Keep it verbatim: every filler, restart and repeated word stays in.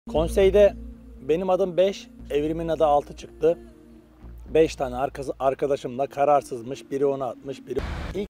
Konseyde benim adım beş, Evrim'in adı altı çıktı. beş tane arkadaşımla kararsızmış. Biri ona atmış, biri... İlk